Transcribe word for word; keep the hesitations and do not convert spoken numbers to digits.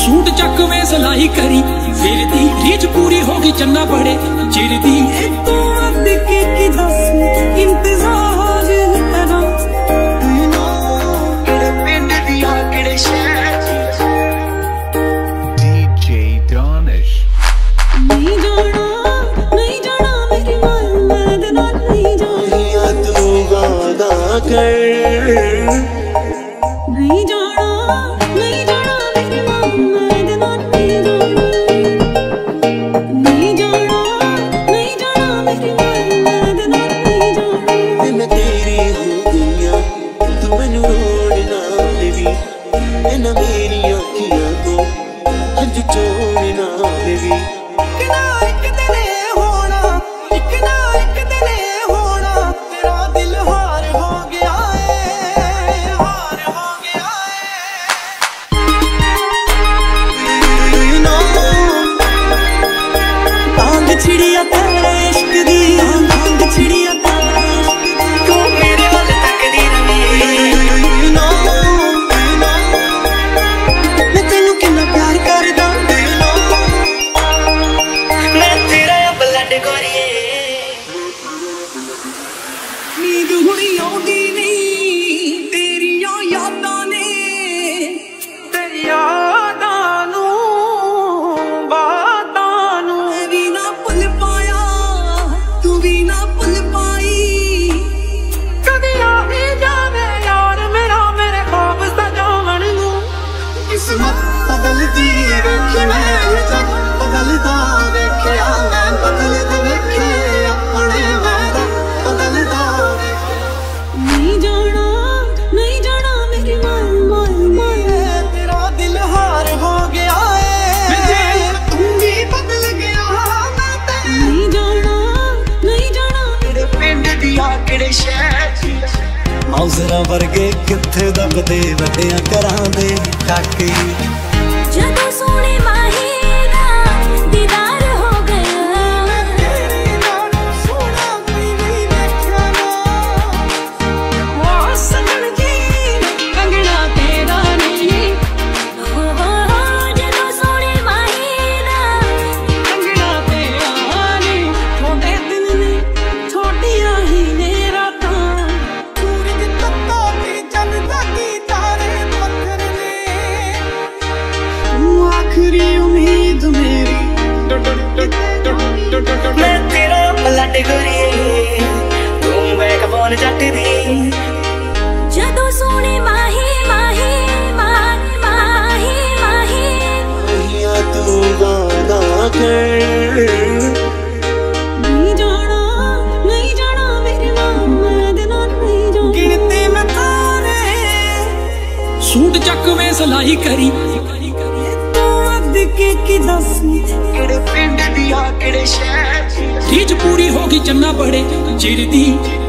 suit चक में सिलाई करी फिर दी रीच पूरी होगी चन्ना बड़े चिर दी तू अद के की दस इंतजार करा तू नो किड़े पिंड दिया किड़े शहर डीजे दानिश नहीं जाना नहीं जाना मेरी मान मैं दे नाल नहीं जाना तू वादा कर नहीं जाना नहीं जाना मेरी मान मैं दे नाल नहीं जाना नहीं जाना नहीं जाना मेरी मान मैं दे नाल नहीं जाना मैं तेरी हो गईया तू मैनू रोड़ ना देवी इन्हां मेरी अखियां तो हंझू चोड़ ना देवी एक ना एक दिन होना एक ना एक दिन होना तेरा दिल हार हो गया है हार हो गया है you know आंग चिड़िया तेरे इश्क दी आंग चिड़िया तेरे इश्क दी तू मेरे वाल तकदी रही you know you know मैं तेनू कितना प्यार करदा you know मैं तेरा ब्लड गोरिए नींद हुणी आउंदी नहीं तेरियां यादां ने तेरी यादां नूं बातां नूं भी ना भुल पाया तू भी ना भुल पाई कदी आ ही जावे यार मेरा मेरे ख्वाब सजावण नूं किस्मत बदलदी वेखी मैं जग बदलदा वेखिया मैं बदलदा वेखे अपने मैं बदलदा नहीं जाना नहीं जाना मेरी मान मान मान तेरा दिल हार हो गया है तू भी बदल गया मैं तेरे नहीं जाना नहीं जाना किड़े पिंड दिया किड़े शहर मौजरा वर्गे किथे दबदे वड्डियां घरां दे काके ਜਦੋਂ ਸੋਹਣੇ ਮਾਹੀ ਦਾ ਦੀਦਾਰ ਹੋ ਗਿਆ तेरे नालों सोहना कोई नहीं देखा ना वो सजन जी कंगना तेरा नहीं ਹੋ ਜਦੋਂ ਸੋਹਣੇ ਮਾਹੀ ਦਾ कंगना तेरा नहीं थोड़े दिन ने छोटियां ही ने रातां सूरज तत्ता ते चंदा की तारे पत्थर ने तू आखिरी उम्मीद मेरी मैं तेरा ब्लड गोरिए तू बैकबोन जट दी ਜਦੋਂ ਸੋਹਣੇ ਮਾਹੀ ਮਾਹੀ ਮਾਨ ਮਾਹੀ ਮਾਹੀ या तू वादा कर नहीं जाना नहीं जाना मेरी मां मैं दे नाल नहीं जाना गिनती में तारे सूट चक में सिलाई करी तू अद के की दस किड़े पिंड दिया किड़े शहर रीच पूरी होगी चन्ना बड़े चिर दी